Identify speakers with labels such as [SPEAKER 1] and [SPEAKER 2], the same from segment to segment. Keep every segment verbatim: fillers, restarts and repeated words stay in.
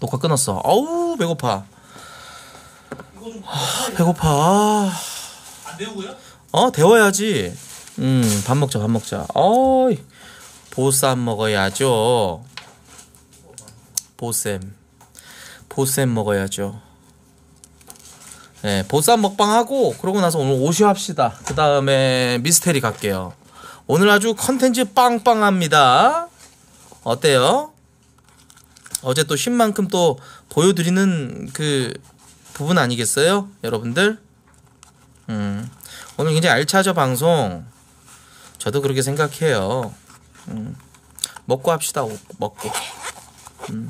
[SPEAKER 1] 녹화 끊었어. 어우 배고파. 하, 배고파.
[SPEAKER 2] 안 데우고요?
[SPEAKER 1] 어 데워야지. 음 밥 먹자 밥 먹자. 어이 보쌈 먹어야죠. 보쌈 보쌈 먹어야죠. 네, 보쌈 먹방하고 그러고 나서 오늘 오쇼 합시다. 그 다음에 미스테리 갈게요. 오늘 아주 컨텐츠 빵빵합니다. 어때요? 어제 또 쉰 만큼 또 보여드리는 그 부분 아니겠어요? 여러분들? 음, 오늘 굉장히 알차죠 방송. 저도 그렇게 생각해요. 음, 먹고 합시다. 먹고. 음.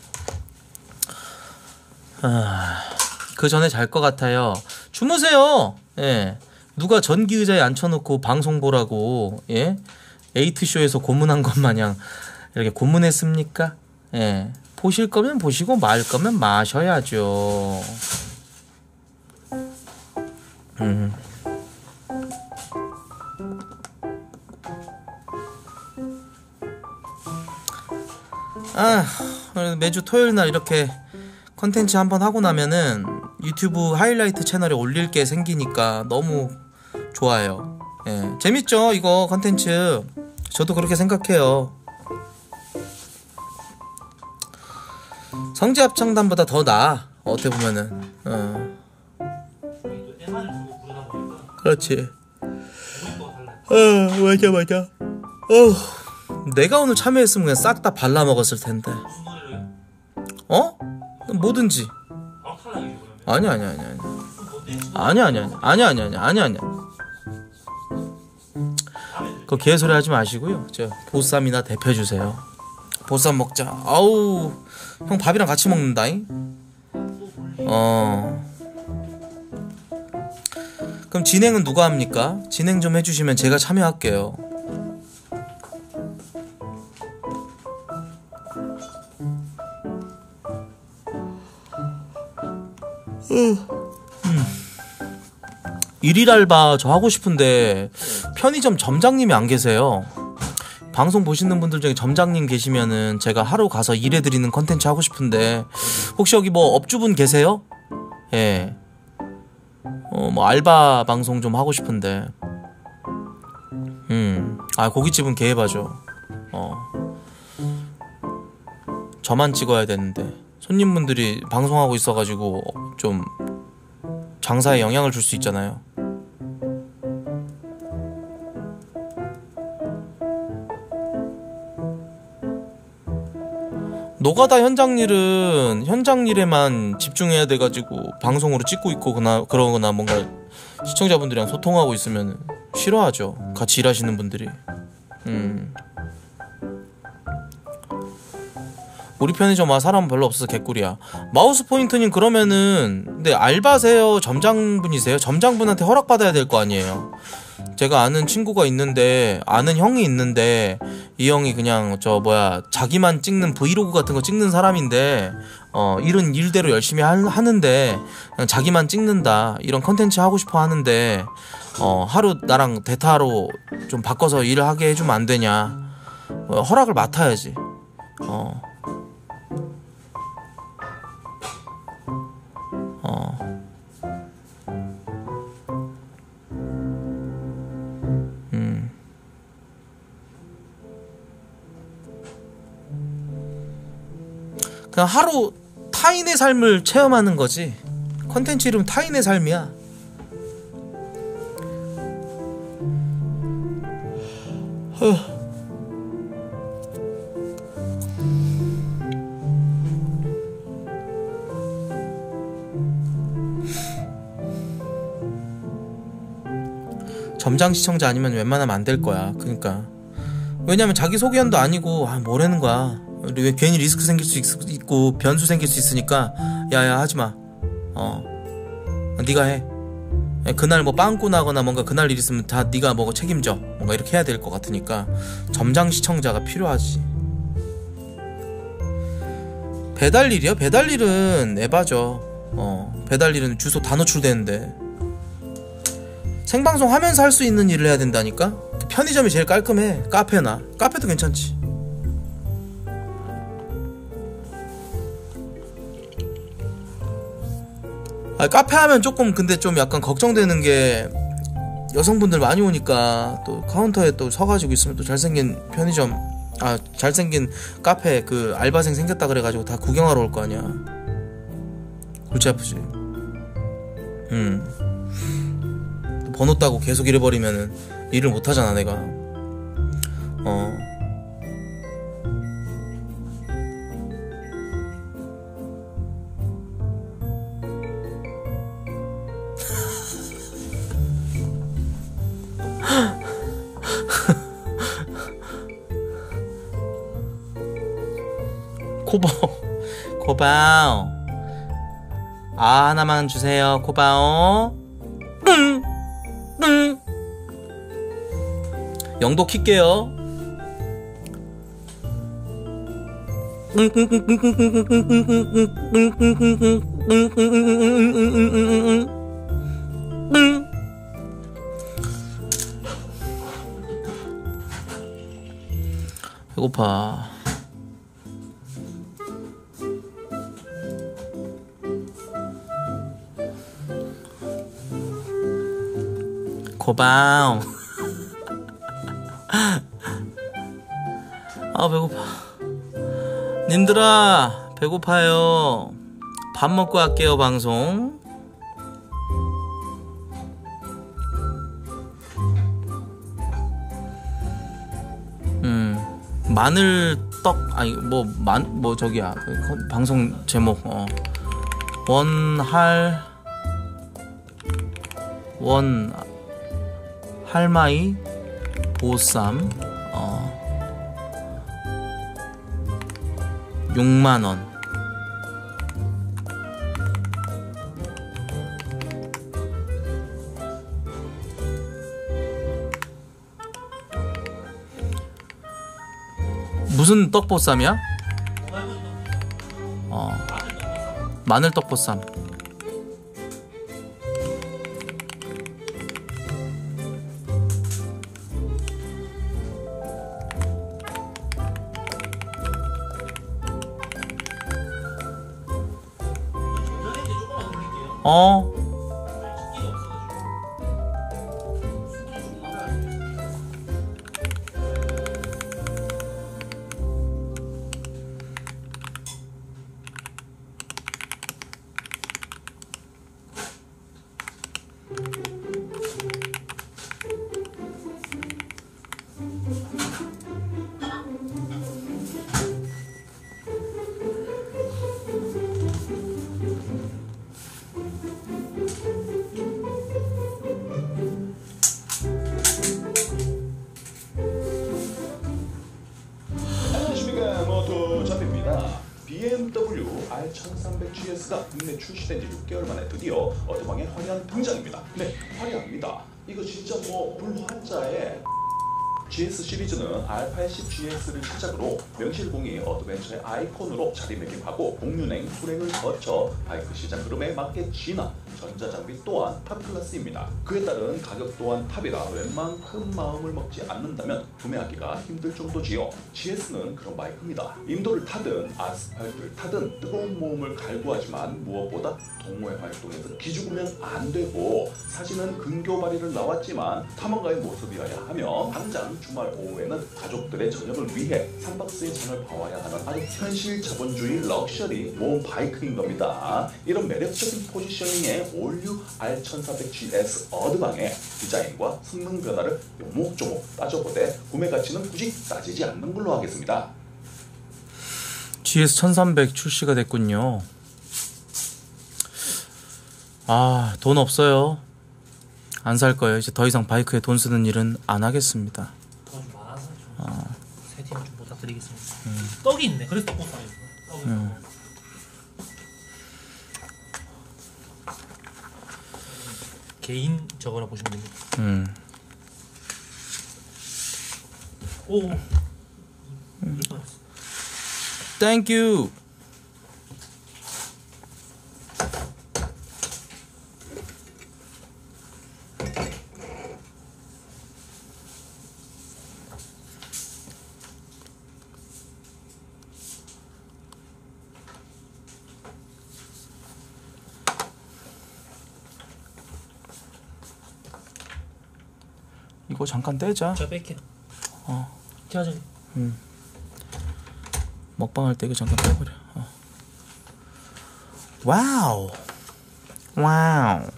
[SPEAKER 1] 아, 그 전에 잘 것 같아요. 주무세요. 예. 누가 전기 의자에 앉혀놓고 방송 보라고 예? 에이트쇼에서 고문한 것 마냥 이렇게 고문했습니까? 예. 보실 거면 보시고 말 거면 마셔야죠. 음. 아, 매주 토요일 날 이렇게 컨텐츠 한번 하고 나면은 유튜브 하이라이트 채널에 올릴 게 생기니까 너무 좋아요. 예. 재밌죠 이거 컨텐츠. 저도 그렇게 생각해요. 성지합창단보다 더 나아 어떻게 보면은. 어. 그렇지. 어 맞아 맞아. 어 내가 오늘 참여했으면 그냥 싹 다 발라먹었을 텐데. 어? 뭐든지. 아니 아니 아니 아니 아니 아니 아니 아니 아니 아니 아니 아니 그 개소리 하지 마시고요. 저 보쌈이나 데펴주세요. 보쌈 먹자. 아우 형 밥이랑 같이 먹는다잉. 어 그럼 진행은 누가 합니까? 진행 좀 해주시면 제가 참여할게요. 음. 일일 알바 저 하고 싶은데 편의점 점장님이 안 계세요. 방송 보시는 분들 중에 점장님 계시면은 제가 하루 가서 일해드리는 컨텐츠 하고 싶은데 혹시 여기 뭐 업주분 계세요? 예. 어 뭐 알바 방송 좀 하고 싶은데. 음. 아 고깃집은 개해봐죠. 어. 저만 찍어야 되는데 손님분들이 방송하고 있어가지고 좀 장사에 영향을 줄 수 있잖아요. 노가다 현장 일은 현장 일에만 집중해야 돼가지고 방송으로 찍고 있고 그나, 그러거나 뭔가 시청자분들이랑 소통하고 있으면 싫어하죠. 같이 일하시는 분들이. 음. 우리 편의점 와 사람 별로 없어서 개꿀이야. 마우스 포인트님 그러면은 근데 알바세요? 점장분이세요? 점장분한테 허락받아야 될 거 아니에요. 제가 아는 친구가 있는데 아는 형이 있는데 이 형이 그냥 저 뭐야 자기만 찍는 브이로그 같은 거 찍는 사람인데 어 일은 일대로 열심히 하, 하는데 그냥 자기만 찍는다 이런 컨텐츠 하고 싶어 하는데 어 하루 나랑 대타로 좀 바꿔서 일을 하게 해주면 안 되냐. 어, 허락을 맡아야지. 어 어. 음. 그냥 하루 타인의 삶을 체험하는 거지. 컨텐츠 이름 타인의 삶이야. 허. 점장 시청자 아니면 웬만하면 안 될 거야. 그러니까 왜냐면 자기 소개연도 아니고 아 뭐라는 거야. 왜 괜히 리스크 생길 수 있, 있고 변수 생길 수 있으니까 야야 하지마. 어 네가 해. 그날 뭐 빵꾸 나거나 뭔가 그날 일 있으면 다 네가 뭐 책임져. 뭔가 이렇게 해야 될 것 같으니까 점장 시청자가 필요하지. 배달일이요? 배달일은 에바죠. 어 배달일은 주소 다 노출되는데 생방송 하면서 할 수 있는 일을 해야 된다니까? 편의점이 제일 깔끔해. 카페나 카페도 괜찮지. 아, 카페 하면 조금 근데 좀 약간 걱정되는 게 여성분들 많이 오니까 또 카운터에 또 서가지고 있으면 또 잘생긴 편의점 아 잘생긴 카페 그 알바생 생겼다 그래가지고 다 구경하러 올 거 아니야. 골치 아프지. 음 번호 따고 계속 잃어버리면은 일을 못하잖아 내가. 어 코바오 코바오 아 하나만 주세요 코바오. 응, 응. 영도 킬게요. 배고파. 고바오. 아 배고파. 님들아 배고파요. 밥 먹고 할게요 방송. 음 마늘떡 아니 뭐만 뭐 저기야 그 방송 제목 어 원할 원 할마이 보쌈 어 육만 원. 무슨 떡보쌈이야? 어 마늘 떡보쌈. 어
[SPEAKER 2] 비엠더블유 알 천삼백 지에스가 국내 출시된 지 육 개월 만에 드디어 어드방에 화려한 등장입니다. 네, 화려합니다. 이거 진짜 뭐 불환자의 지에스 시리즈는 알 팔십 지에스를 시작으로 명실공히 어드벤처의 아이콘으로 자리매김하고 공륜행, 수랭을 거쳐 바이크 시장 흐름에 맞게 진화, 전자장비 또한 탑클래스입니다. 그에 따른 가격 또한 탑이라 웬만큼 마음을 먹지 않는다면 구매하기가 힘들 정도지요. 지에스는 그런 바이크입니다. 인도를 타든 아스팔트를 타든 뜨거운 몸을 갈구하지만 무엇보다 동호회 활동에서 기죽으면 안 되고 사진은 근교 발휘를 나왔지만 탐험가의 모습이어야 하며 당장 주말 오후에는 가족들의 저녁을 위해 삼 박스의 장을 봐와야 하는 아주 현실 자본주의 럭셔리 모험 바이크인 겁니다. 이런 매력적인 포지셔닝의 올류 알 천사백 지에스 어드방의 디자인과 성능 변화를 요목조목 따져보되 구매 가치는 굳이 따지지 않는 걸로 하겠습니다.
[SPEAKER 1] 지에스 천삼백 출시가 됐군요. 아, 돈 없어요. 안 살 거예요. 이제 더 이상 바이크에 돈 쓰는 일은 안 하겠습니다.
[SPEAKER 3] 더 좀 많아서 좀
[SPEAKER 1] 어.
[SPEAKER 3] 세팅 좀 부탁드리겠습니다.
[SPEAKER 1] 음.
[SPEAKER 3] 떡이 있네. 그래서 떡 보쌈이 있어. 떡이
[SPEAKER 1] 음.
[SPEAKER 3] 개인 저거라 보시면 됩니다.
[SPEAKER 1] 음.
[SPEAKER 3] 오.
[SPEAKER 1] 음. Thank you. 이거 잠깐 떼자.
[SPEAKER 3] 제가 뺄게요.
[SPEAKER 1] 어.
[SPEAKER 3] 제가
[SPEAKER 1] 음. 먹방 할 때 이거 잠깐 빼버려. 어. 와우. 와우.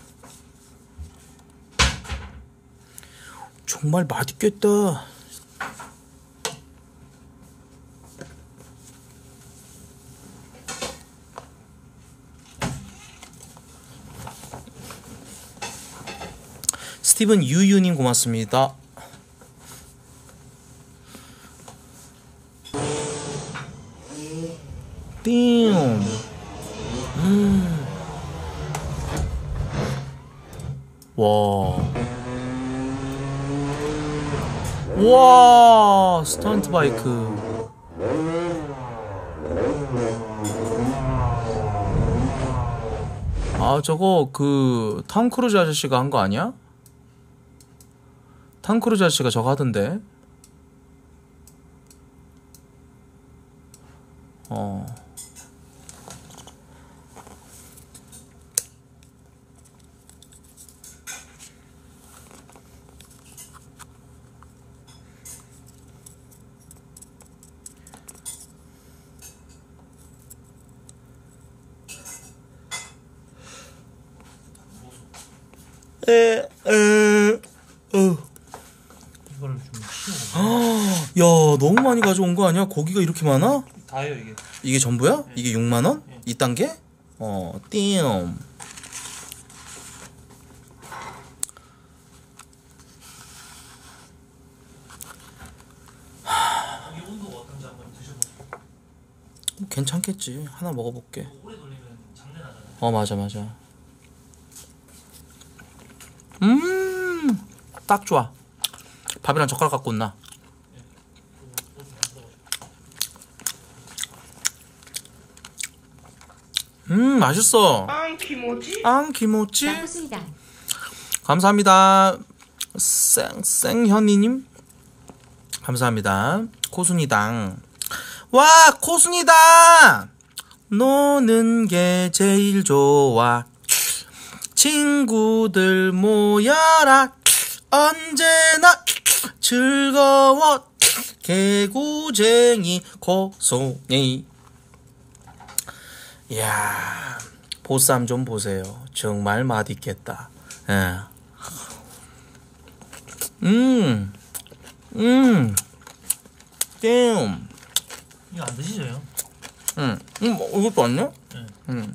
[SPEAKER 1] 정말 맛있겠다. 스티븐 유유님 고맙습니다. 띵. 음. 와. 와, 스턴트 바이크. 아, 저거 그 톰 크루즈 아저씨가 한 거 아니야? 톰 크루즈 아저씨가 저거 하던데. 어. 에, 에, 어.
[SPEAKER 3] 이거를 좀 치우고.
[SPEAKER 1] 야, 너무 많이 가져온 거 아니야? 고기가 이렇게 많아?
[SPEAKER 3] 다예요 이게.
[SPEAKER 1] 이게 전부야?
[SPEAKER 3] 네.
[SPEAKER 1] 이게 육만 원?
[SPEAKER 3] 네.
[SPEAKER 1] 이 단계? 어, 띵.
[SPEAKER 3] 여기 온도가 어떤지 한번 드셔보세요.
[SPEAKER 1] 괜찮겠지. 하나 먹어볼게.
[SPEAKER 3] 오래 돌리면 장내 나잖아요.
[SPEAKER 1] 어, 맞아, 맞아. 음, 딱 좋아. 밥이랑 젓가락 갖고 온나. 음, 맛있어.
[SPEAKER 4] 앙 기모지?
[SPEAKER 1] 앙 김오찌.
[SPEAKER 5] 나쁘습니다.
[SPEAKER 1] 감사합니다. 생, 생현이님. 감사합니다. 코순이당. 와, 코순이당! 노는 게 제일 좋아. 친구들 모여라. 언제나 즐거워. 개구쟁이 코순이. 이야, 보쌈 좀 보세요. 정말 맛있겠다. 예. 음, 음, damn.
[SPEAKER 3] 이거 안 드시죠요?
[SPEAKER 1] 음, 음, 뭐, 이것도 아니야?
[SPEAKER 3] 네.
[SPEAKER 1] 음.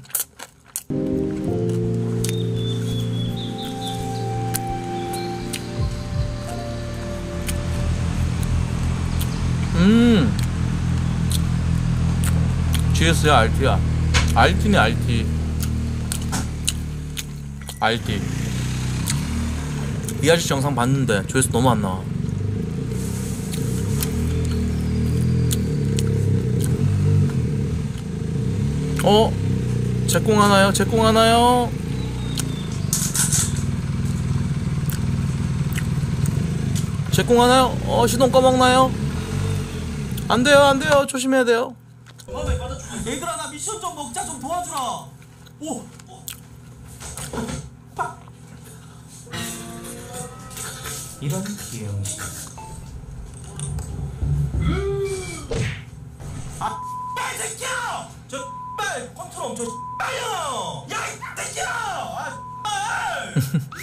[SPEAKER 1] 음. 지에스야, 알티야. 알티네, 알티. 알티. 이 아저씨 영상 봤는데 조회수 너무 안 나와. 어? 제공 하나요? 제공 하나요? 제공 하나요? 어, 시동 꺼먹나요? 안 돼요, 안 돼요. 조심해야 돼요. 얘들아, 나 미션 좀 먹자. 좀 도와주라. 오. 이런 비행시. 아, 이 새끼야! 저 빨 컨트롤 저 빨려! 야, 이 새끼야! 아, 빨!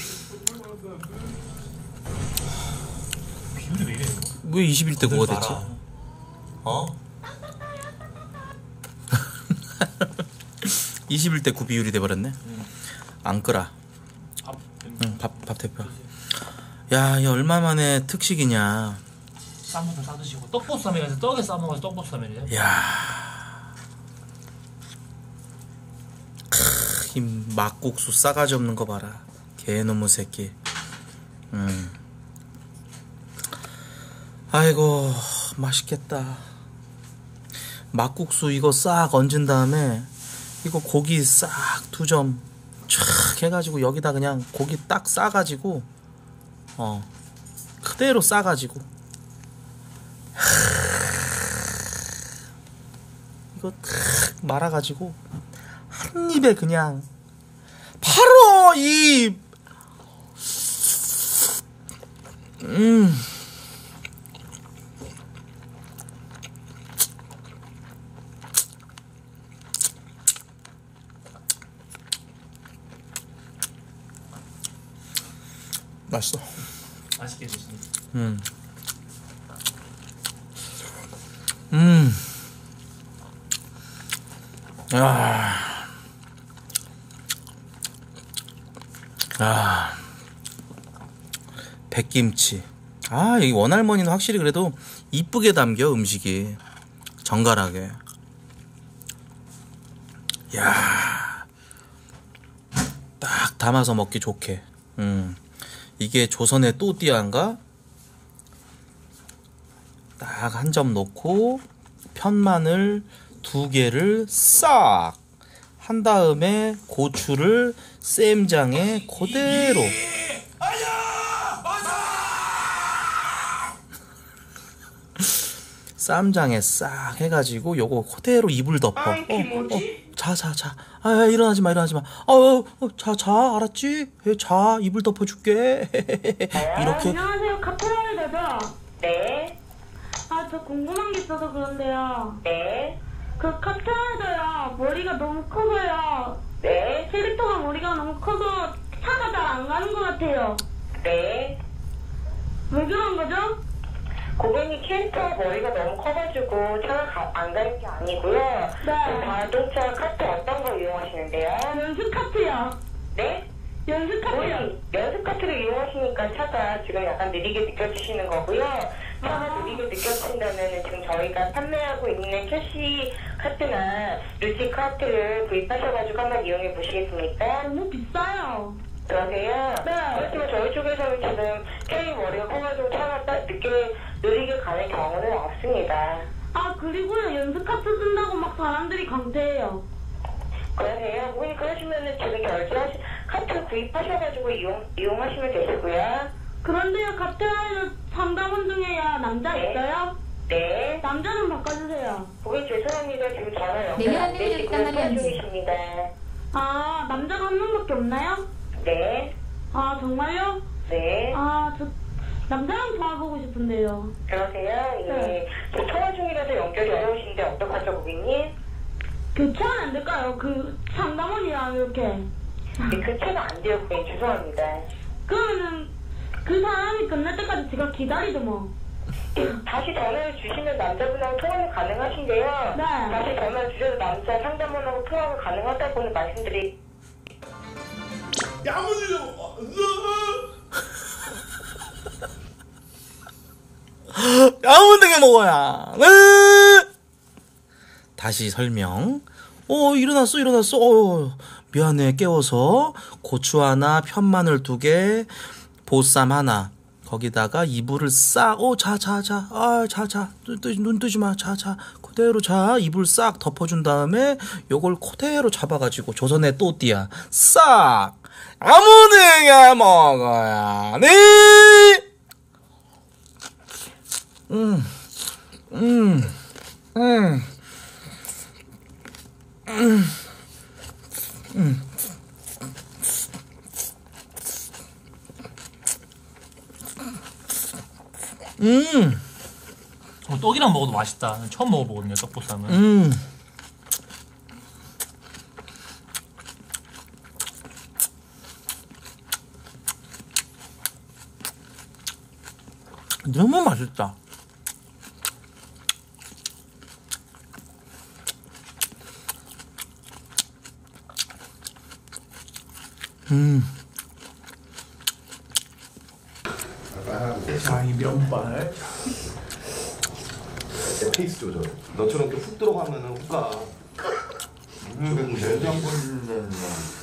[SPEAKER 3] 비율이 왜 이래요?
[SPEAKER 1] 왜 이십일 대 구가 됐지? 어? 이십일 대 구 비율이 돼버렸네.
[SPEAKER 3] 음.
[SPEAKER 1] 안 끄라.
[SPEAKER 3] 밥.
[SPEAKER 1] 응, 밥, 밥 대표. 야, 이 얼마 만에 특식이냐.
[SPEAKER 3] 쌈부터 싸드시고 떡보쌈이라서 떡에 싸먹어서 떡보쌈이래요.
[SPEAKER 1] 야, 크, 이 막국수 싸가지 없는 거 봐라. 개놈의 새끼. 음. 아이고, 맛있겠다. 막국수 이거 싹 얹은 다음에 이거 고기 싹 두 점 촥 해가지고 여기다 그냥 고기 딱 싸가지고 어 그대로 싸가지고 이거 탁 말아가지고 한 입에 그냥 바로 이 음. 맛있어.
[SPEAKER 3] 맛있게 드시네.
[SPEAKER 1] 음. 음. 아. 아. 백김치. 아, 이 원할머니는 확실히 그래도 이쁘게 담겨, 음식이. 정갈하게. 야. 딱 담아서 먹기 좋게. 음. 이게 조선의 또띠아인가? 딱 한 점 넣고 편마늘 두 개를 싹 한 다음에 고추를 쌈장에 그대로 쌈장에 싹 해가지고 요거 그대로 이불 덮어. 어, 어, 자, 자, 자. 아, 야, 일어나지 마, 일어나지 마. 어, 어, 어, 자, 자, 알았지? 에, 자, 이불 덮어줄게. 이렇게.
[SPEAKER 4] 안녕하세요, 카페라이더죠?
[SPEAKER 5] 네,
[SPEAKER 4] 아, 저 궁금한 게 있어서 그런데요.
[SPEAKER 5] 네,
[SPEAKER 4] 그 카페라이더요, 머리가 너무 커서요.
[SPEAKER 5] 네,
[SPEAKER 4] 캐릭터가 머리가 너무 커서 차가 잘 안 가는 것 같아요.
[SPEAKER 5] 네.
[SPEAKER 4] 왜 그런 거죠?
[SPEAKER 5] 고객님 캐릭터 머리가 너무 커가지고 차가 가- 안 가는 게 아니고요.
[SPEAKER 4] 네.
[SPEAKER 5] 그 자동차 카트 어떤 거 이용하시는데요?
[SPEAKER 4] 연습 카트요.
[SPEAKER 5] 네?
[SPEAKER 4] 연습 카트요.
[SPEAKER 5] 고객님 연습 카트를 이용하시니까 차가 지금 약간 느리게 느껴지시는 거고요. 차가 느리게 느껴진다면 지금 저희가 판매하고 있는 캐시 카트나 루치 카트를 구입하셔가지고 한번 이용해 보시겠습니까?
[SPEAKER 4] 너무 비싸요.
[SPEAKER 5] 그러세요?
[SPEAKER 4] 네.
[SPEAKER 5] 그렇지만 저희 쪽에서는 지금 캐리 머리가 커가지고 차가 딱 늦게 느리게 가는 경우는 없습니다.
[SPEAKER 4] 아, 그리고요, 연습 카트 쓴다고 막 사람들이 강퇴해요.
[SPEAKER 5] 그러세요? 고객님 그러시면은 지금 결제하시 카트 구입하셔가지고 이용 이용하시면 되시고요.
[SPEAKER 4] 그런데요, 카페라이더 상담원 중에야 남자
[SPEAKER 5] 네.
[SPEAKER 4] 있어요?
[SPEAKER 5] 네.
[SPEAKER 4] 남자 좀 바꿔주세요.
[SPEAKER 5] 고객 죄송합니다. 지금 전화 연결
[SPEAKER 6] 내년
[SPEAKER 5] 안 되시고요.
[SPEAKER 6] 일단 말이 안
[SPEAKER 5] 통화
[SPEAKER 6] 돼.
[SPEAKER 5] 중이십니다.
[SPEAKER 4] 아, 남자가 한 명밖에 없나요?
[SPEAKER 5] 네.
[SPEAKER 4] 아, 정말요?
[SPEAKER 5] 네.
[SPEAKER 4] 아, 저 남자랑 통화하고 싶은데요.
[SPEAKER 5] 그러세요? 예.
[SPEAKER 4] 네.
[SPEAKER 5] 저 통화 중이라서 연결이 어려우신데 어떡하죠, 고객님?
[SPEAKER 4] 교체는 안 될까요? 그 상담원이랑 이렇게.
[SPEAKER 5] 네, 교체가 안 돼요, 고객님. 죄송합니다.
[SPEAKER 4] 그러면은 그 사람이 끝날 때까지 제가 기다리죠 뭐.
[SPEAKER 5] 네, 다시 전화를 주시면 남자분하고 통화는 가능하신데요.
[SPEAKER 4] 네.
[SPEAKER 5] 다시 전화를 주셔서 남자 상담원하고 통화가 가능하다고는 말씀드리.
[SPEAKER 1] 야무지게 먹어야. 으! 다시 설명. 어, 일어났어, 일어났어. 어, 미안해, 깨워서. 고추 하나, 편마늘 두 개, 보쌈 하나. 거기다가 이불을 싹, 어, 자, 자, 자, 아, 자, 자, 눈, 뜨, 눈 뜨지 마, 자, 자, 그대로 자, 이불 싹 덮어준 다음에 요걸 그대로 잡아가지고 조선의 또띠아 싹 아무데나 먹어야 네. 음, 음, 음, 음, 음. 음,
[SPEAKER 3] 어, 떡이랑 먹어도 맛있다. 처음 먹어보거든요, 떡보쌈은.
[SPEAKER 1] 음. 너무 맛있다. 음.
[SPEAKER 2] 자, 이 면발.
[SPEAKER 7] 페이스 조절. 너처럼 이렇게 훅 들어가면은 훅 가. 음, 냉장고는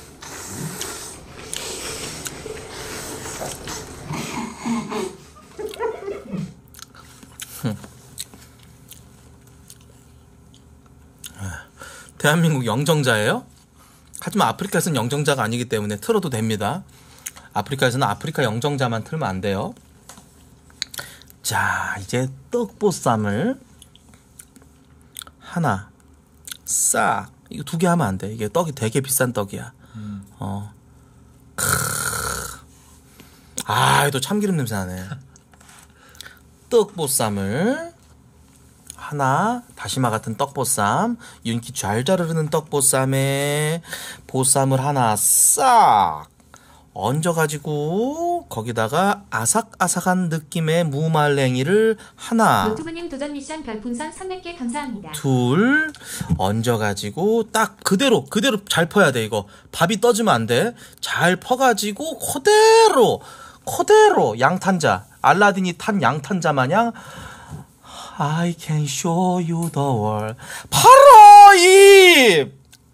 [SPEAKER 1] 대한민국 영정자예요? 하지만 아프리카에서는 영정자가 아니기 때문에 틀어도 됩니다. 아프리카에서는 아프리카 영정자만 틀면 안 돼요. 자, 이제 떡보쌈을 하나 싹, 이거 두 개 하면 안 돼. 이게 떡이 되게 비싼 떡이야.
[SPEAKER 3] 음.
[SPEAKER 1] 어. 크. 아, 또 참기름 냄새 나네. 떡보쌈을 하나, 다시마 같은 떡보쌈, 윤기 잘 자르는 떡보쌈에 보쌈을 하나 싹 얹어가지고 거기다가 아삭아삭한 느낌의 무말랭이를 하나,
[SPEAKER 6] 노트부님 도전 미션 별풍선 삼백 개 감사합니다.
[SPEAKER 1] 둘 얹어가지고 딱 그대로 그대로 잘 퍼야 돼. 이거 밥이 떠지면 안 돼. 잘 퍼가지고 그대로 그대로 양탄자, 알라딘이 탄 양탄자 마냥 I can show you the world. 바로 이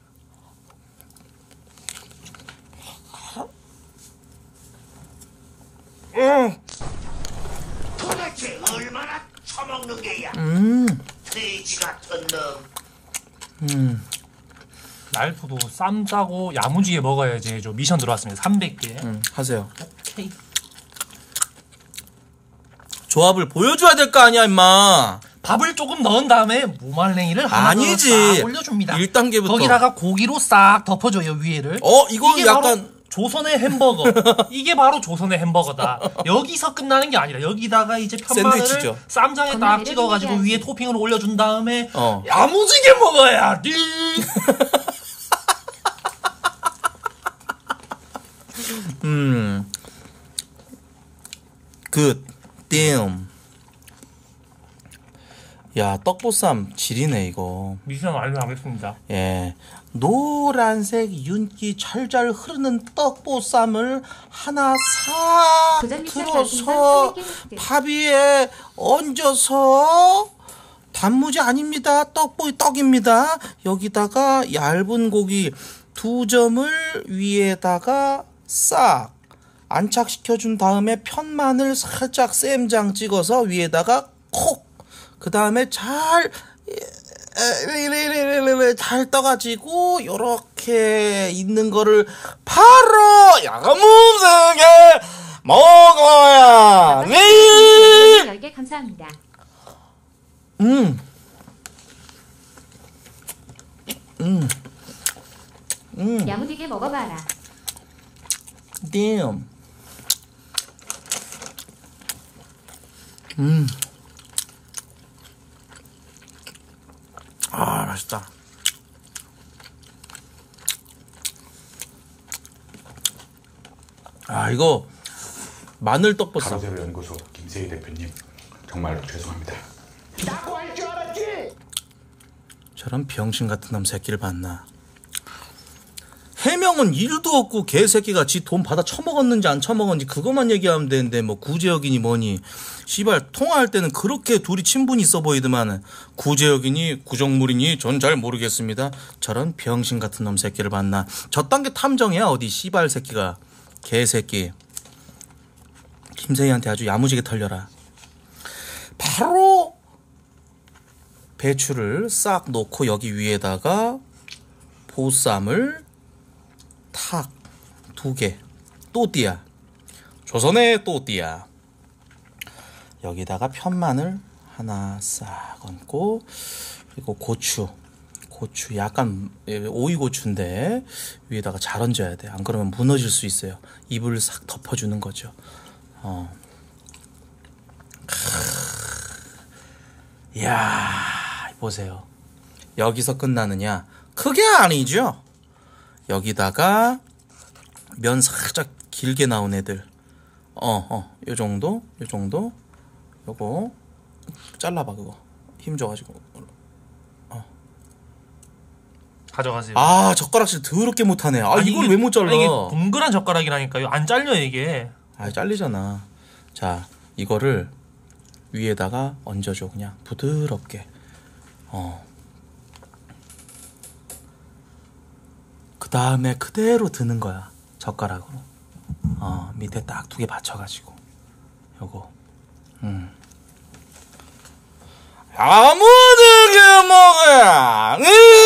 [SPEAKER 1] 음.
[SPEAKER 8] 도대체 얼마나 처먹는 게야?
[SPEAKER 1] 음.
[SPEAKER 8] 돼지 같은 놈.
[SPEAKER 1] 음.
[SPEAKER 3] 랄프도 쌈 짜고 야무지게 먹어야지. 저 미션 들어왔습니다. 삼백 개.
[SPEAKER 1] 음, 하세요.
[SPEAKER 3] 오케이.
[SPEAKER 1] 조합을 보여줘야 될 거 아니야, 임마.
[SPEAKER 3] 밥을 조금 넣은 다음에 무말랭이를 하나
[SPEAKER 1] 아니지.
[SPEAKER 3] 싹 올려줍니다.
[SPEAKER 1] 일 단계부터.
[SPEAKER 3] 거기다가 고기로 싹 덮어줘요, 위에를.
[SPEAKER 1] 어, 이거
[SPEAKER 3] 이게
[SPEAKER 1] 약간
[SPEAKER 3] 바로 조선의 햄버거. 이게 바로 조선의 햄버거다. 여기서 끝나는 게 아니라 여기다가 이제 편마늘을
[SPEAKER 1] 샌드위치죠.
[SPEAKER 3] 쌈장에 딱
[SPEAKER 6] 건너내려
[SPEAKER 3] 찍어가지고
[SPEAKER 6] 준비해야지.
[SPEAKER 3] 위에 토핑을 올려준 다음에
[SPEAKER 1] 어.
[SPEAKER 3] 야무지게 먹어야 돼.
[SPEAKER 1] 음. 굿. 띵. 야, 떡보쌈 지리네 이거.
[SPEAKER 3] 미션 완료하겠습니다.
[SPEAKER 1] 예. 노란색 윤기 철절 흐르는 떡보쌈을 하나 싹
[SPEAKER 6] 도전 미션
[SPEAKER 1] 틀어서
[SPEAKER 6] 별풍선 삼백 개
[SPEAKER 1] 밥 위에 얹어서 단무지 아닙니다. 떡보 떡입니다. 여기다가 얇은 고기 두 점을 위에다가 싹 안착시켜 준 다음에 편마늘 살짝 쌤장 찍어서 위에다가 콕 그 다음에 잘 잘 떠가지고 요렇게 있는 거를 바로 야금음색에 먹어야 네.
[SPEAKER 6] 열 개 감사합니다.
[SPEAKER 1] 음. 음. 음.
[SPEAKER 6] 야무지게 먹어봐라.
[SPEAKER 1] damn. 음. 아, 맛있다. 아, 이거 마늘 떡볶이.
[SPEAKER 2] 가로세로 연구소 김세희 대표님 정말 죄송합니다. 나고 할 줄 알았지?
[SPEAKER 1] 저런 병신 같은 놈 새끼를 봤나. 해명은 일도 없고 개새끼가 지 돈 받아 처먹었는지 안 처먹었는지 그것만 얘기하면 되는데 뭐 구제역이니 뭐니 씨발 통화할 때는 그렇게 둘이 친분이 있어 보이더만은 구제역이니 구정물이니 전 잘 모르겠습니다. 저런 병신 같은 놈 새끼를 봤나. 저딴 게 탐정이야 어디 씨발 새끼가. 개새끼. 김세희한테 아주 야무지게 털려라. 바로 배추를 싹 놓고 여기 위에다가 보쌈을 탁 두 개 또띠아 조선의 또띠아 여기다가 편마늘 하나 싹 얹고 그리고 고추 고추 약간 오이고추인데 위에다가 잘 얹어야 돼. 안 그러면 무너질 수 있어요. 이불을 싹 덮어주는 거죠. 어. 이야 보세요. 여기서 끝나느냐? 그게 아니죠. 여기다가 면 살짝 길게 나온 애들 어, 어, 요 정도, 요 정도 요거 잘라봐 그거 힘 줘가지고 어.
[SPEAKER 3] 가져가세요.
[SPEAKER 1] 아 젓가락질 더럽게 못하네. 아
[SPEAKER 3] 아니,
[SPEAKER 1] 이걸
[SPEAKER 3] 이게-
[SPEAKER 1] 왜 못 잘라?
[SPEAKER 3] 아니, 이게 동그란 젓가락이라니까요. 안 잘려 이게.
[SPEAKER 1] 아 잘리잖아. 자 이거를 위에다가 얹어줘. 그냥 부드럽게. 어. 그 다음에 그대로 드는 거야. 젓가락으로. 어 밑에 딱 두 개 받쳐가지고 요거. 음. 야무지게 먹어야.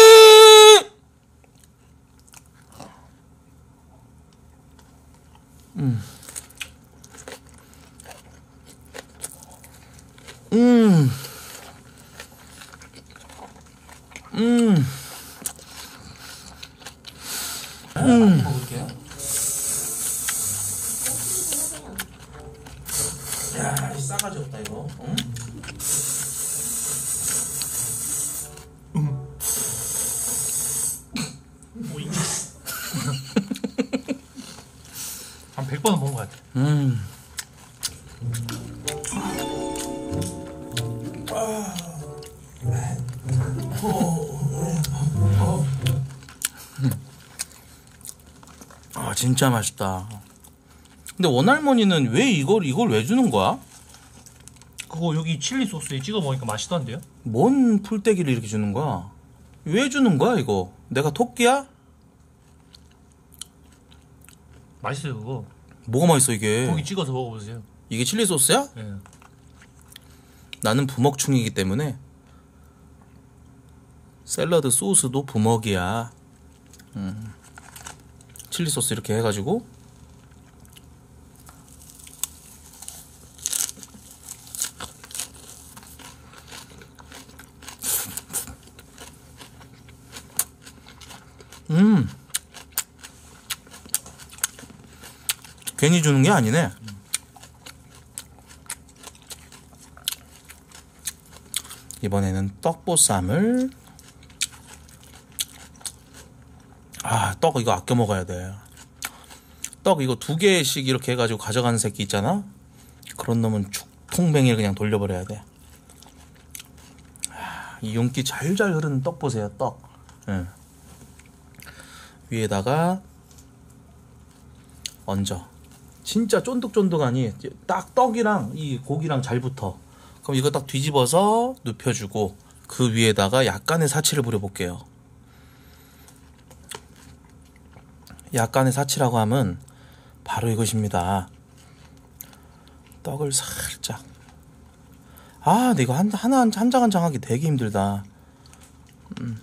[SPEAKER 1] 음. 음. 음. 음.
[SPEAKER 3] 먹을게요.
[SPEAKER 1] 야, 이 싸가지 없다 이거. 응?
[SPEAKER 3] 백 번은 본 것 같아.
[SPEAKER 1] 음. 아 진짜 맛있다. 근데 원할머니는 왜 이걸 이걸 왜 주는 거야?
[SPEAKER 3] 그거 여기 칠리 소스에 찍어 먹으니까 맛있던데요?
[SPEAKER 1] 뭔 풀떼기를 이렇게 주는 거야? 왜 주는 거야 이거? 내가 토끼야?
[SPEAKER 3] 맛있어요 그거.
[SPEAKER 1] 뭐가 맛있어 이게?
[SPEAKER 3] 고기 찍어서 먹어보세요.
[SPEAKER 1] 이게 칠리 소스야?
[SPEAKER 3] 예.
[SPEAKER 1] 나는 부먹충이기 때문에 샐러드 소스도 부먹이야. 음. 칠리 소스 이렇게 해가지고 음 괜히 주는 게 아니네. 이번에는 떡보쌈을 아, 떡 이거 아껴 먹어야 돼. 떡 이거 두 개씩 이렇게 해가지고 가져가는 새끼 있잖아. 그런 놈은 죽통뱅이를 그냥 돌려버려야 돼. 아, 이 윤기 잘잘 흐르는 떡 보세요. 떡. 응. 위에다가 얹어. 진짜 쫀득쫀득하니 딱 떡이랑 이 고기랑 잘 붙어. 그럼 이거 딱 뒤집어서 눕혀주고 그 위에다가 약간의 사치를 부려볼게요. 약간의 사치라고 하면 바로 이것입니다. 떡을 살짝. 아, 근데 이거 한, 하나 한 장 한 장 하기 되게 힘들다. 음.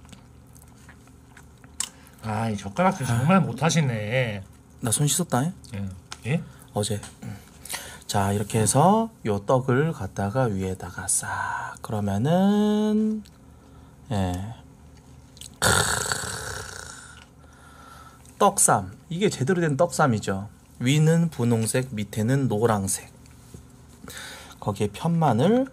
[SPEAKER 3] 아, 이 젓가락질 정말 못하시네.
[SPEAKER 1] 나 손 씻었다. 해?
[SPEAKER 3] 예? 예?
[SPEAKER 1] 어제. 음. 자, 이렇게 해서 요 떡을 갖다가 위에다가 싹. 그러면은 예. 떡쌈. 이게 제대로 된 떡쌈이죠. 위는 분홍색, 밑에는 노랑색. 거기에 편마늘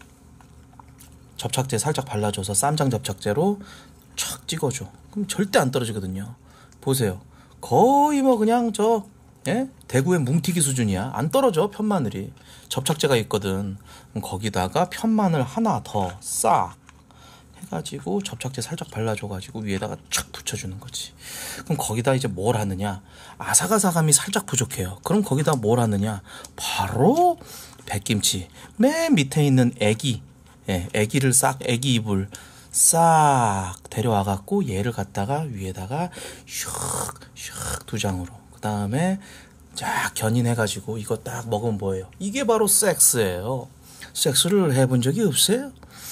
[SPEAKER 1] 접착제 살짝 발라줘서 쌈장 접착제로 촥 찍어줘. 그럼 절대 안 떨어지거든요. 보세요. 거의 뭐 그냥 저 예? 대구의 뭉티기 수준이야. 안 떨어져 편마늘이. 접착제가 있거든. 그럼 거기다가 편마늘 하나 더 싹 해가지고 접착제 살짝 발라줘가지고 위에다가 촥 붙여주는 거지. 그럼 거기다 이제 뭘 하느냐? 아삭아삭함이 살짝 부족해요. 그럼 거기다 뭘 하느냐? 바로 백김치. 맨 밑에 있는 애기, 예, 애기를 싹 애기 이불 싹 데려와갖고 얘를 갖다가 위에다가 슉슉 두 장으로. 그 다음에 쫙 견인해가지고 이거 딱 먹으면 뭐예요? 이게 바로 섹스예요. 섹스를 해본 적이 없어요?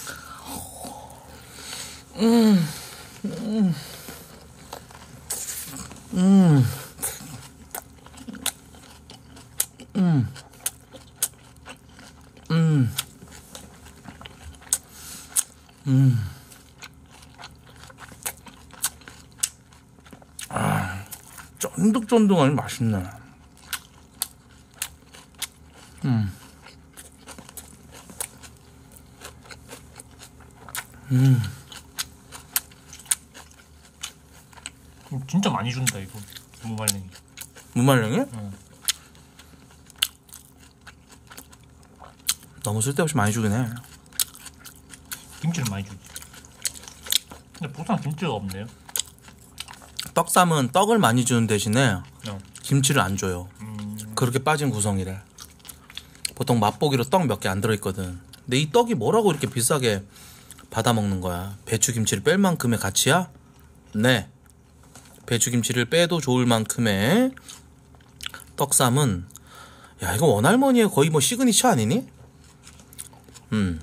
[SPEAKER 1] 음, 음, 음, 음, 음, 음. 아, 쫀득쫀득하니 맛있네. 음, 음.
[SPEAKER 3] 진짜 많이 준다 이거 무말랭이.
[SPEAKER 1] 무말랭이?
[SPEAKER 3] 응.
[SPEAKER 1] 너무 쓸데없이 많이 주긴 해.
[SPEAKER 3] 김치를 많이 주지. 근데 보통 김치가 없네요.
[SPEAKER 1] 떡쌈은 떡을 많이 주는 대신에
[SPEAKER 3] 어.
[SPEAKER 1] 김치를 안 줘요.
[SPEAKER 3] 음...
[SPEAKER 1] 그렇게 빠진 구성이래. 보통 맛보기로 떡 몇 개 안 들어있거든. 근데 이 떡이 뭐라고 이렇게 비싸게 받아먹는 거야? 배추김치를 뺄 만큼의 가치야? 네. 배추김치를 빼도 좋을 만큼의 떡쌈은, 야, 이거 원할머니의 거의 뭐 시그니처 아니니? 음.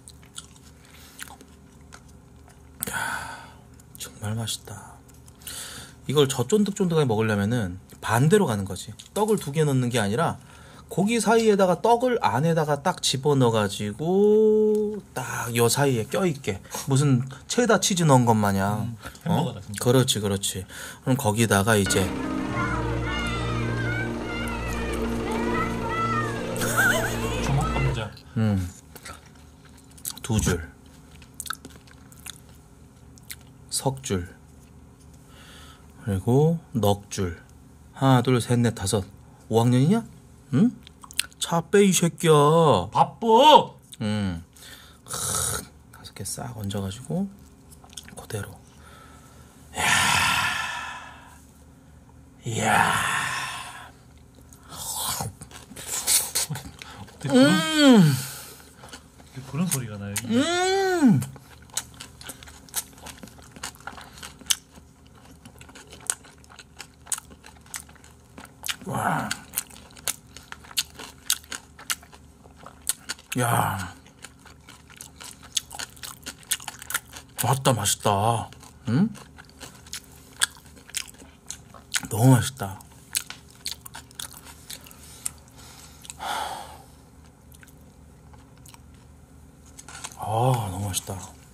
[SPEAKER 1] 야, 정말 맛있다. 이걸 저 쫀득쫀득하게 먹으려면은 반대로 가는 거지. 떡을 두 개 넣는 게 아니라 고기 사이에다가 떡을 안에다가 딱 집어넣어가지고 딱 요 사이에 껴있게 무슨 체다 치즈 넣은 것 마냥.
[SPEAKER 3] 음, 햄버거다,
[SPEAKER 1] 어?
[SPEAKER 3] 진짜.
[SPEAKER 1] 그렇지 그렇지. 그럼 거기다가 이제
[SPEAKER 3] 주먹 감자.
[SPEAKER 1] 음, 두 줄, 석줄, 그리고 넉줄, 하나 둘 셋 넷 다섯, 오 학년이냐? 응? 차 빼 이 새끼야.
[SPEAKER 3] 바빠.
[SPEAKER 1] 음. 다섯 개 싹 얹어가지고 그대로. 이야. 이야.
[SPEAKER 3] 어떻게 그런,
[SPEAKER 1] 음.
[SPEAKER 3] 어떻게 그런 소리가 나요? 이게?
[SPEAKER 1] 음. 와. 야. 맛있다, 맛있다. 응? 너무 맛있다. 아, 너무 맛있다.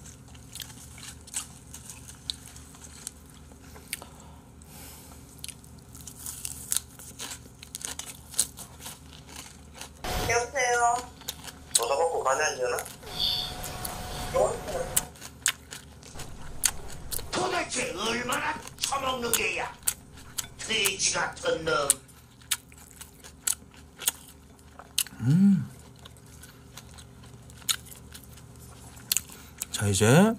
[SPEAKER 8] 여보세요. 조사 받고 가면 되나? 도대체 얼마나 처먹는 게야? 돼지 같은 놈.
[SPEAKER 1] 음. 자, 이제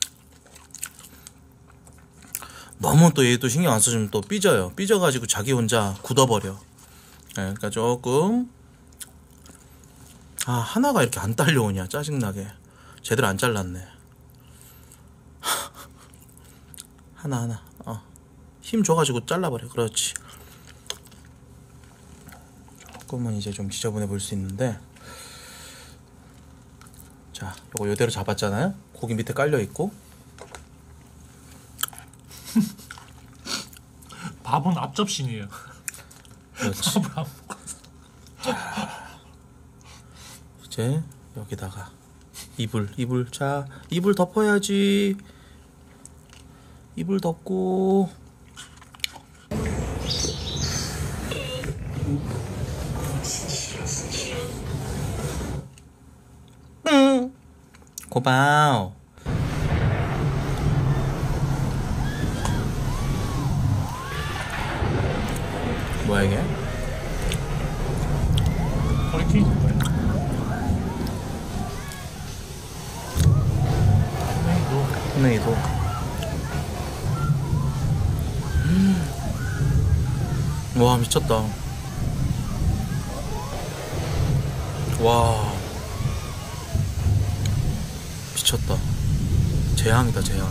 [SPEAKER 1] 너무 또 얘 또 신경 안 써주면 또 삐져요. 삐져가지고 자기 혼자 굳어버려. 네, 그러니까 조금. 아, 하나가 이렇게 안 딸려오냐, 짜증나게. 제대로 안 잘랐네. 하나 하나. 어. 힘 줘가지고 잘라버려. 그렇지. 조금은 이제 좀 지저분해 보일 수 있는데, 자, 요거 요대로 잡았잖아요. 고기 밑에 깔려 있고.
[SPEAKER 3] 밥은 앞접신이에요.
[SPEAKER 1] 그렇지.
[SPEAKER 3] 밥을 안 먹고.
[SPEAKER 1] 이제 여기다가 이불, 이불. 자, 이불 덮어야지. 이불 덮고. 응. 고마워. 뭐야 이게?
[SPEAKER 3] 허리케인 뭐야?
[SPEAKER 1] 토네이도. 음. 와, 미쳤다. 와, 미쳤다. 재앙이다, 재앙.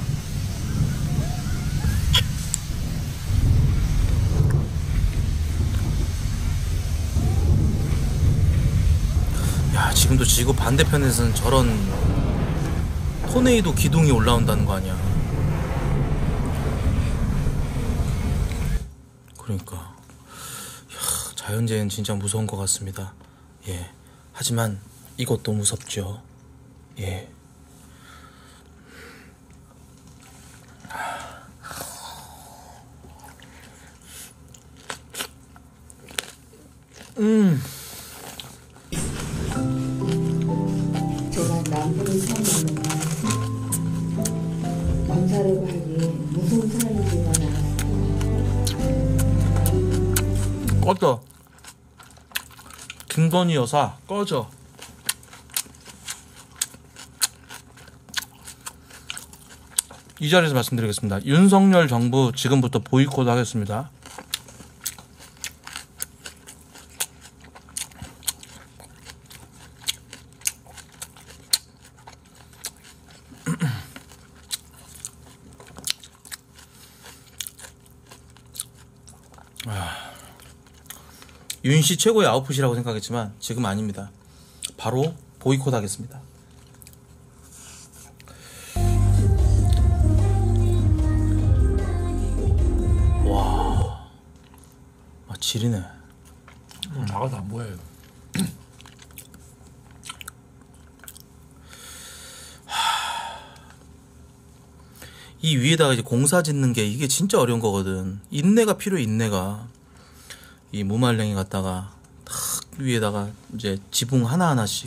[SPEAKER 1] 야, 지금도 지구 반대편에서는 저런 토네이도 기둥이 올라온다는 거 아니야. 그러니까 야, 자연재해는 진짜 무서운 것 같습니다. 예. 하지만 이것도 무섭죠. 예. 음.
[SPEAKER 9] 제가 남편이 살면은 검사라고 하기에 무서운 사람이지만 않아요.
[SPEAKER 1] 꺼져. 김건희 여사 꺼져. 이 자리에서 말씀드리겠습니다. 윤석열 정부 지금부터 보이콧 하겠습니다. 윤씨 최고의 아웃풋이라고 생각했지만 지금 아닙니다. 바로 보이콧 하겠습니다. 와, 아, 지리네.
[SPEAKER 3] 음, 작아도 안 보여요.
[SPEAKER 1] 이 위에다가 이제 공사 짓는 게 이게 진짜 어려운 거거든. 인내가 필요해, 인내가. 이 무말랭이 갖다가 탁 위에다가 이제 지붕 하나하나씩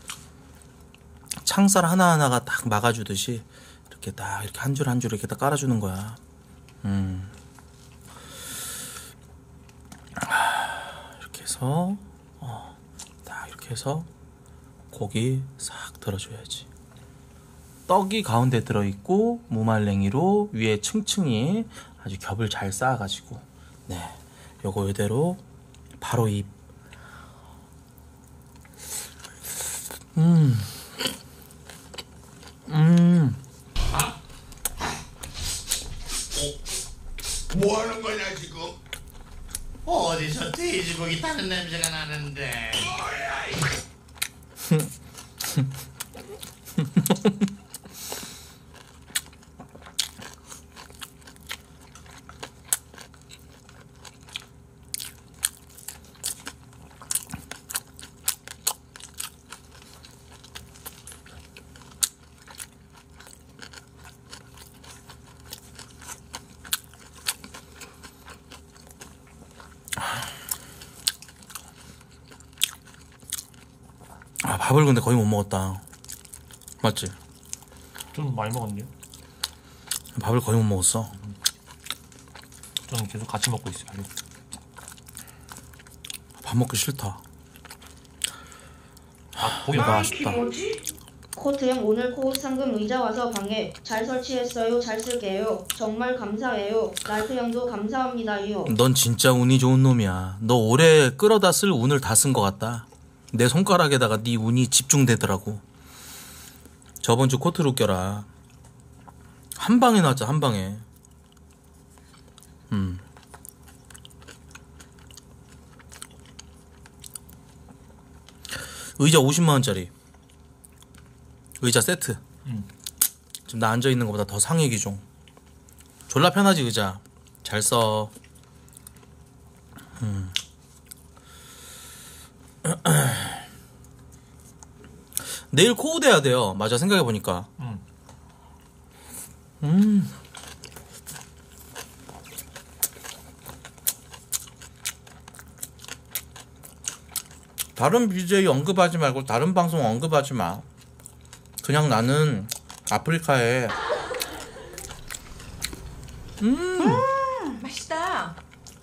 [SPEAKER 1] 창살 하나하나가 딱 막아주듯이 이렇게 딱 이렇게 한 줄 한 줄 이렇게 딱 깔아주는 거야. 음. 해서 어, 딱 이렇게 해서 고기 싹 들어줘야지. 떡이 가운데 들어있고 무말랭이로 위에 층층이 아주 겹을 잘 쌓아가지고 네, 요거 이대로 바로 입. 음, 음.
[SPEAKER 10] 뭐 하는 거냐 지금? 어디서 돼지고기 타는 냄새가 나는데.
[SPEAKER 1] 아, 밥을 근데 거의 못 먹었다. 맞지?
[SPEAKER 3] 좀 많이 먹었네요.
[SPEAKER 1] 밥을 거의 못 먹었어.
[SPEAKER 3] 저는 계속 같이 먹고 있어요.
[SPEAKER 1] 밥 먹기 싫다.
[SPEAKER 3] 아, 고기
[SPEAKER 1] 너무 아쉽다.
[SPEAKER 11] 코트형 오늘 코트 상금 의자 와서 방에 잘 설치했어요. 잘 쓸게요. 정말 감사해요. 라이프 형도 감사합니다요.
[SPEAKER 1] 넌 진짜 운이 좋은 놈이야. 너 올해 끌어다 쓸 운을 다 쓴 것 같다. 내 손가락에다가 네 운이 집중되더라고. 저번 주 코트로 껴라. 한 방에 나왔자, 한 방에. 음. 의자 오십만 원짜리. 의자 세트.
[SPEAKER 3] 음.
[SPEAKER 1] 지금 나 앉아있는 것보다 더 상위 기종. 졸라 편하지 의자. 잘 써. 음. 내일 코우드 해야 돼요. 맞아, 생각해보니까.
[SPEAKER 3] 음.
[SPEAKER 1] 음. 다른 비제이 언급하지 말고 다른 방송 언급하지 마. 그냥 나는 아프리카에 음,
[SPEAKER 12] 음 맛있다.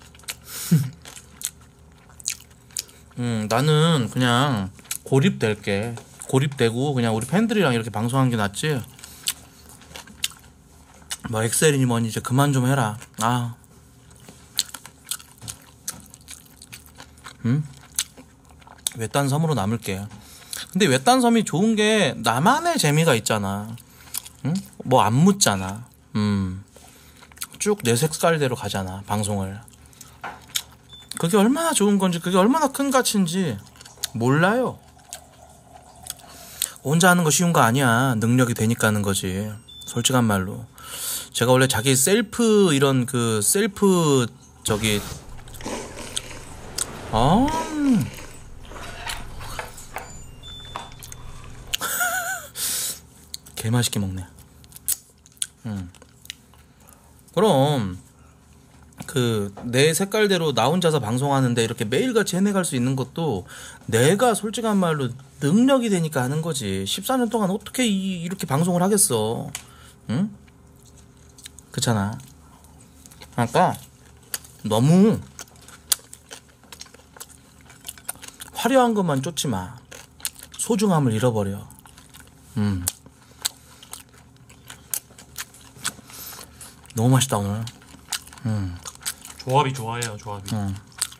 [SPEAKER 1] 음 나는 그냥 고립될게. 고립되고 그냥 우리 팬들이랑 이렇게 방송하는 게 낫지. 뭐 엑셀이니 뭐니 이제 그만 좀 해라. 아, 음? 외딴 섬으로 남을게. 근데 외딴 섬이 좋은 게 나만의 재미가 있잖아. 응? 뭐 안 묻잖아. 음. 쭉 내 색깔대로 가잖아, 방송을. 그게 얼마나 좋은 건지, 그게 얼마나 큰 가치인지 몰라요. 혼자 하는 거 쉬운 거 아니야. 능력이 되니까 하는 거지. 솔직한 말로. 제가 원래 자기 셀프, 이런 그 셀프, 저기, 아, 개 맛있게 먹네. 음. 그럼 그 내 색깔대로 나 혼자서 방송하는데 이렇게 매일같이 해내갈 수 있는 것도 내가 솔직한 말로 능력이 되니까 하는 거지. 십사 년 동안 어떻게 이, 이렇게 방송을 하겠어. 응? 그렇잖아. 그러니까 너무 화려한 것만 쫓지 마. 소중함을 잃어버려. 음. 너무 맛있다 오늘. 음.
[SPEAKER 3] 조합이 좋아해요, 조합이.
[SPEAKER 1] 음.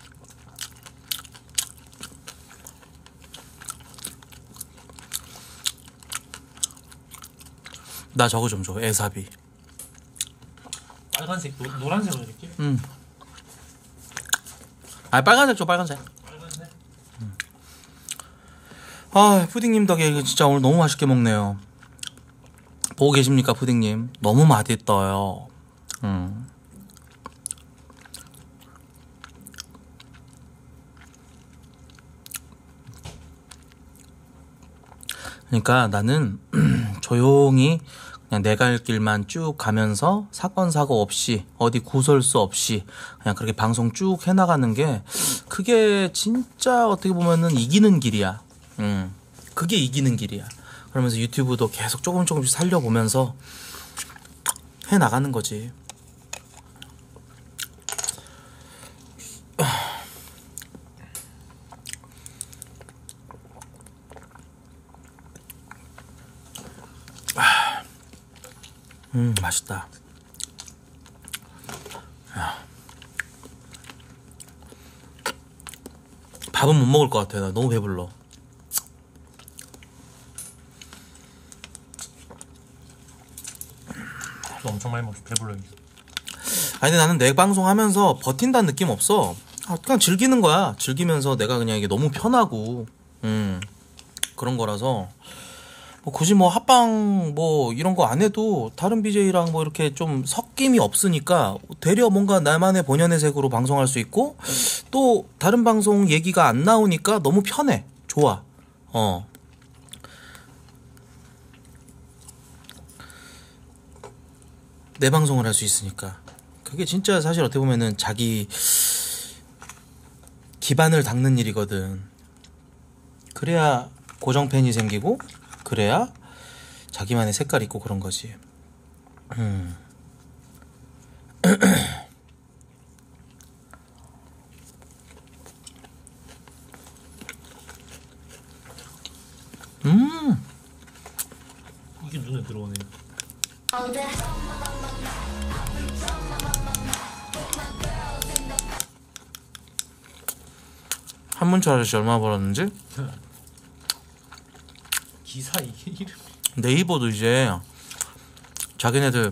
[SPEAKER 1] 나 저거 좀 줘. 에사비.
[SPEAKER 3] 빨간색, 노, 노란색으로 이렇게.
[SPEAKER 1] 음. 아, 빨간색 줘, 빨간색.
[SPEAKER 3] 빨간색.
[SPEAKER 1] 음. 아, 푸딩님 덕에 이거 진짜 오늘 너무 맛있게 먹네요. 보고 계십니까, 푸딩님? 너무 맛있어요. 음. 그러니까 나는 조용히 그냥 내 갈 길만 쭉 가면서 사건 사고 없이 어디 구설수 없이 그냥 그렇게 방송 쭉 해나가는 게 그게 진짜 어떻게 보면은 이기는 길이야. 음, 그게 이기는 길이야. 그러면서 유튜브도 계속 조금 조금씩 살려보면서 해나가는 거지. 음 맛있다. 야. 밥은 못 먹을 것 같아. 나 너무 배불러.
[SPEAKER 3] 엄청 많이 먹어서 배불러요.
[SPEAKER 1] 아니 근데 나는 내 방송 하면서 버틴다는 느낌 없어. 아, 그냥 즐기는 거야. 즐기면서 내가 그냥 이게 너무 편하고 음 그런 거라서 뭐 굳이 뭐 합방 뭐 이런 거 안 해도 다른 비제이랑 뭐 이렇게 좀 섞임이 없으니까 되려 뭔가 나만의 본연의 색으로 방송할 수 있고 또 다른 방송 얘기가 안 나오니까 너무 편해. 좋아. 어. 내 방송을 할 수 있으니까 그게 진짜 사실 어떻게 보면은 자기 기반을 닦는 일이거든. 그래야 고정 팬이 생기고 그래야 자기만의 색깔 있고 그런 거지. 음. 음.
[SPEAKER 3] 이게 눈에 들어오네.
[SPEAKER 1] 한문철 아저씨 얼마 벌었는지?
[SPEAKER 3] 기사 이게 이름.
[SPEAKER 1] 네이버도 이제 자기네들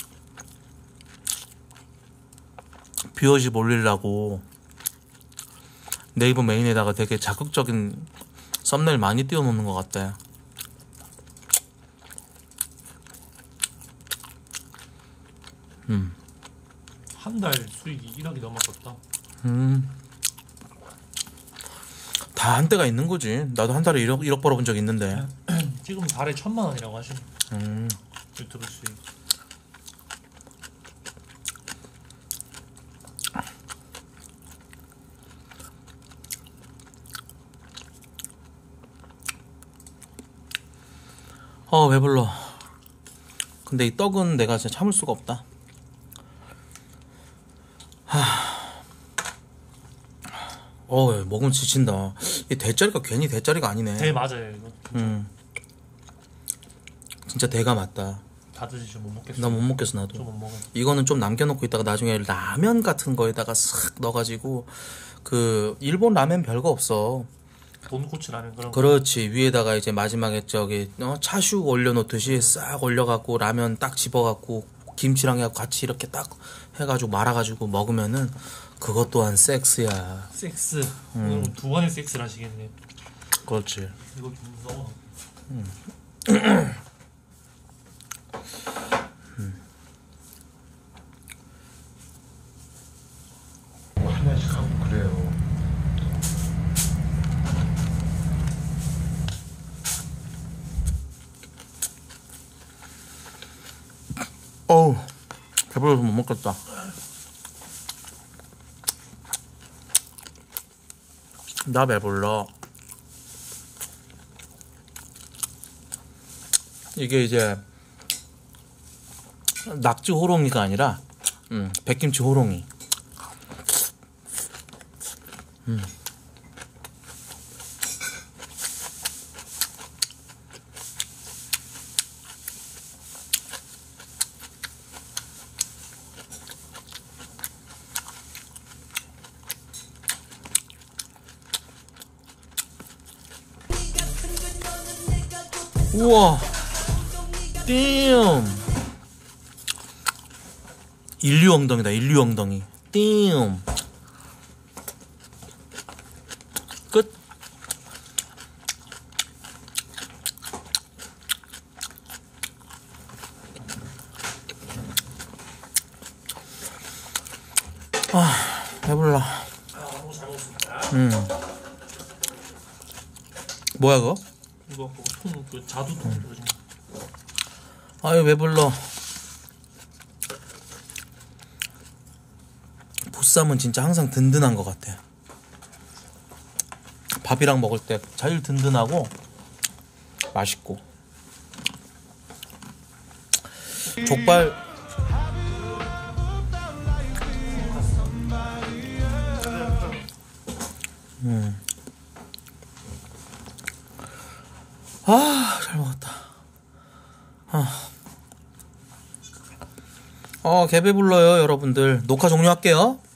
[SPEAKER 1] 뷰어십 올리려고 네이버 메인에다가 되게 자극적인 썸네일 많이 띄워놓는 것 같대. 음.
[SPEAKER 3] 한 달 수익이 일억이 넘었었다.
[SPEAKER 1] 음. 다 한때가 있는 거지. 나도 한 달에 일억, 일억 벌어본 적 있는데.
[SPEAKER 3] 지금 달에 천만 원이라고 하시네.
[SPEAKER 1] 음.
[SPEAKER 3] 유튜브 수익.
[SPEAKER 1] 어 배불러. 근데 이 떡은 내가 진짜 참을 수가 없다. 하. 어 먹으면 지친다. 이 대짜리가 괜히 대짜리가 아니네.
[SPEAKER 3] 대 맞아요 이거.
[SPEAKER 1] 음. 진짜 대가 맞다.
[SPEAKER 3] 다 드시죠. 못 먹겠어.
[SPEAKER 1] 나 못 먹겠어 나도.
[SPEAKER 3] 좀 못 먹어.
[SPEAKER 1] 이거는 좀 남겨놓고 있다가 나중에 라면 같은 거에다가 싹 넣어가지고 그 일본 라면 별거 없어.
[SPEAKER 3] 돈코츠 라면 그런.
[SPEAKER 1] 그렇지. 위에다가 이제 마지막에 저기 어, 차슈 올려놓듯이 싹 올려갖고 라면 딱 집어갖고 김치랑 해갖고 같이 이렇게 딱 해가지고 말아가지고 먹으면은 그것 또한 섹스야.
[SPEAKER 3] 섹스.
[SPEAKER 1] 음.
[SPEAKER 3] 오늘 두 번의 섹스를 하시겠네.
[SPEAKER 1] 그렇지.
[SPEAKER 3] 이거 좀 무서워.
[SPEAKER 1] 음. 음.
[SPEAKER 7] 한 번씩 하고 그래요.
[SPEAKER 1] 어우 배불러서 못 먹겠다. 나 배불러. 이게 이제 낙지 호롱이가 아니라 음, 백김치 호롱이. 음. 우와, 띵. 인류 엉덩이다. 인류 엉덩이. 띵. 끝. 아, 배불러.
[SPEAKER 3] 아, 너무 잘 먹었습니다.
[SPEAKER 1] 음. 뭐야 그거?
[SPEAKER 3] 이거 그거 통, 그 자두통 음.
[SPEAKER 1] 아유 배불러. 보쌈은 진짜 항상 든든한 것 같아. 밥이랑 먹을 때 제일 든든하고 맛있고. 족발 음. 아, 잘 먹었다. 아. 어, 개배 불러요, 여러분들. 녹화 종료할게요.